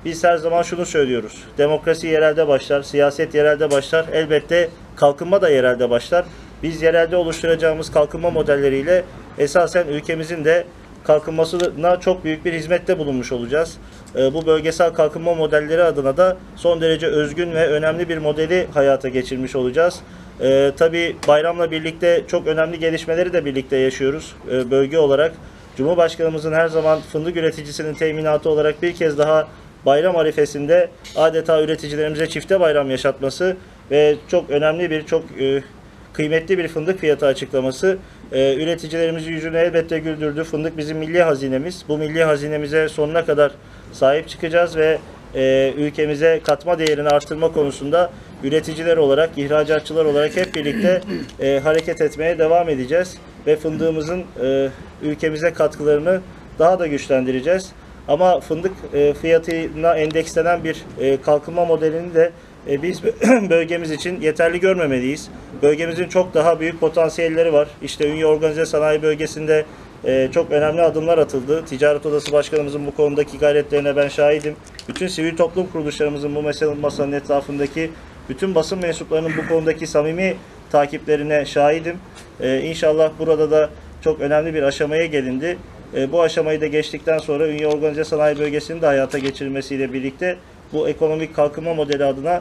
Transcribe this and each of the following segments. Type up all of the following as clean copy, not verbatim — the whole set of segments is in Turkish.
biz her zaman şunu söylüyoruz. Demokrasi yerelde başlar, siyaset yerelde başlar. Elbette kalkınma da yerelde başlar. Biz yerelde oluşturacağımız kalkınma modelleriyle esasen ülkemizin de kalkınmasına çok büyük bir hizmette bulunmuş olacağız. Bu bölgesel kalkınma modelleri adına da son derece özgün ve önemli bir modeli hayata geçirmiş olacağız. Tabii bayramla birlikte çok önemli gelişmeleri de birlikte yaşıyoruz bölge olarak. Cumhurbaşkanımızın her zaman fındık üreticisinin teminatı olarak bir kez daha bayram arifesinde adeta üreticilerimize çifte bayram yaşatması ve çok önemli bir, çok kıymetli bir fındık fiyatı açıklaması üreticilerimizin yüzünü elbette güldürdü. Fındık bizim milli hazinemiz. Bu milli hazinemize sonuna kadar sahip çıkacağız ve ülkemize katma değerini artırma konusunda üreticiler olarak, ihracatçılar olarak hep birlikte hareket etmeye devam edeceğiz ve fındığımızın ülkemize katkılarını daha da güçlendireceğiz. Ama fındık fiyatına endekslenen bir kalkınma modelini de biz bölgemiz için yeterli görmemeliyiz. Bölgemizin çok daha büyük potansiyelleri var. İşte Ünye Organize Sanayi Bölgesi'nde çok önemli adımlar atıldı. Ticaret Odası Başkanımızın bu konudaki gayretlerine ben şahidim. Bütün sivil toplum kuruluşlarımızın bu masanın etrafındaki bütün basın mensuplarının bu konudaki samimi takiplerine şahidim. İnşallah burada da çok önemli bir aşamaya gelindi. Bu aşamayı da geçtikten sonra Ünye Organize Sanayi Bölgesi'nin de hayata geçirilmesiyle birlikte bu ekonomik kalkınma modeli adına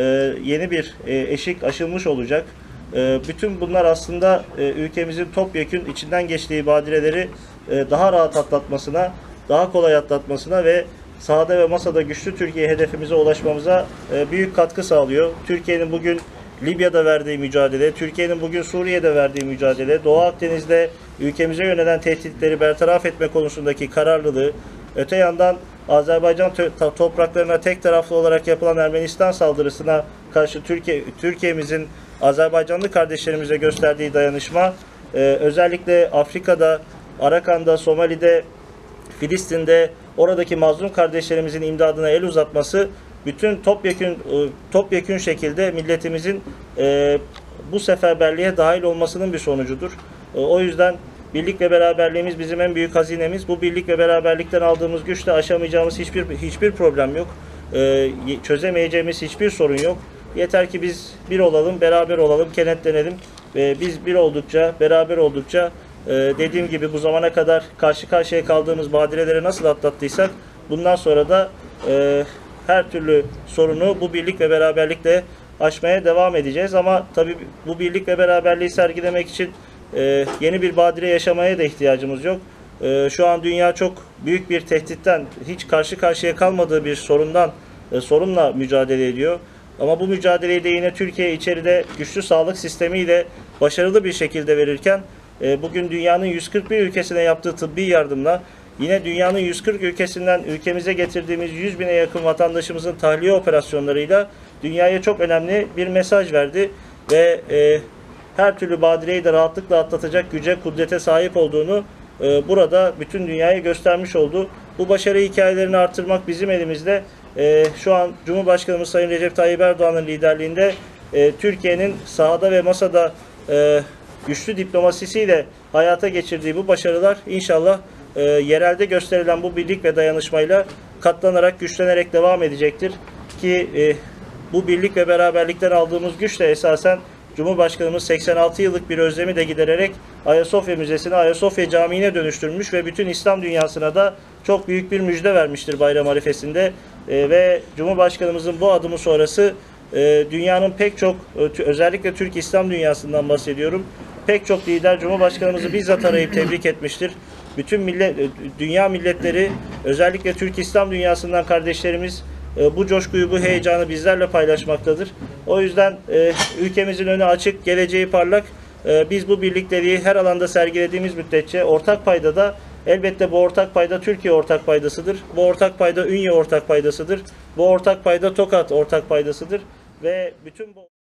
yeni bir eşik aşılmış olacak. Bütün bunlar aslında ülkemizin topyekün içinden geçtiği badireleri daha rahat atlatmasına, daha kolay atlatmasına ve sahada ve masada güçlü Türkiye hedefimize ulaşmamıza büyük katkı sağlıyor. Türkiye'nin bugün Libya'da verdiği mücadele, Türkiye'nin bugün Suriye'de verdiği mücadele, Doğu Akdeniz'de ülkemize yönelen tehditleri bertaraf etme konusundaki kararlılığı, öte yandan Azerbaycan topraklarına tek taraflı olarak yapılan Ermenistan saldırısına karşı Türkiye'mizin Azerbaycanlı kardeşlerimize gösterdiği dayanışma, özellikle Afrika'da, Arakan'da, Somali'de, Filistin'de oradaki mazlum kardeşlerimizin imdadına el uzatması, bütün topyekün şekilde milletimizin bu seferberliğe dahil olmasının bir sonucudur. O yüzden birlik ve beraberliğimiz bizim en büyük hazinemiz. Bu birlik ve beraberlikten aldığımız güçle aşamayacağımız hiçbir problem yok. Çözemeyeceğimiz hiçbir sorun yok. Yeter ki biz bir olalım, beraber olalım, kenetlenelim. Biz bir oldukça, beraber oldukça dediğim gibi bu zamana kadar karşı karşıya kaldığımız badireleri nasıl atlattıysak bundan sonra da her türlü sorunu bu birlik ve beraberlikle aşmaya devam edeceğiz. Ama tabii bu birlik ve beraberliği sergilemek için yeni bir badire yaşamaya da ihtiyacımız yok. Şu an dünya çok büyük bir tehditten, hiç karşı karşıya kalmadığı bir sorunla mücadele ediyor. Ama bu mücadeleyi de yine Türkiye içeride güçlü sağlık sistemiyle başarılı bir şekilde verirken bugün dünyanın 141 ülkesine yaptığı tıbbi yardımla yine dünyanın 140 ülkesinden ülkemize getirdiğimiz 100 bine yakın vatandaşımızın tahliye operasyonlarıyla dünyaya çok önemli bir mesaj verdi ve her türlü badireyi de rahatlıkla atlatacak güce, kudrete sahip olduğunu burada bütün dünyaya göstermiş oldu. Bu başarı hikayelerini artırmak bizim elimizde. Şu an Cumhurbaşkanımız Sayın Recep Tayyip Erdoğan'ın liderliğinde Türkiye'nin sahada ve masada güçlü diplomasisiyle hayata geçirdiği bu başarılar inşallah yerelde gösterilen bu birlik ve dayanışmayla katlanarak, güçlenerek devam edecektir. Ki bu birlik ve beraberlikten aldığımız güçle esasen Cumhurbaşkanımız 86 yıllık bir özlemi de gidererek Ayasofya Müzesi'ni Ayasofya Camii'ne dönüştürmüş ve bütün İslam dünyasına da çok büyük bir müjde vermiştir bayram arifesinde. Ve Cumhurbaşkanımızın bu adımı sonrası dünyanın pek çok, özellikle Türk İslam dünyasından bahsediyorum, pek çok lider Cumhurbaşkanımızı bizzat arayıp tebrik etmiştir. Bütün dünya milletleri, özellikle Türk İslam dünyasından kardeşlerimiz bu coşkuyu, bu heyecanı bizlerle paylaşmaktadır. O yüzden ülkemizin önü açık, geleceği parlak. Biz bu birlikteliği her alanda sergilediğimiz müddetçe ortak paydada, elbette bu ortak payda Türkiye ortak paydasıdır. Bu ortak payda Ünye ortak paydasıdır. Bu ortak payda Tokat ortak paydasıdır. Ve bütün bu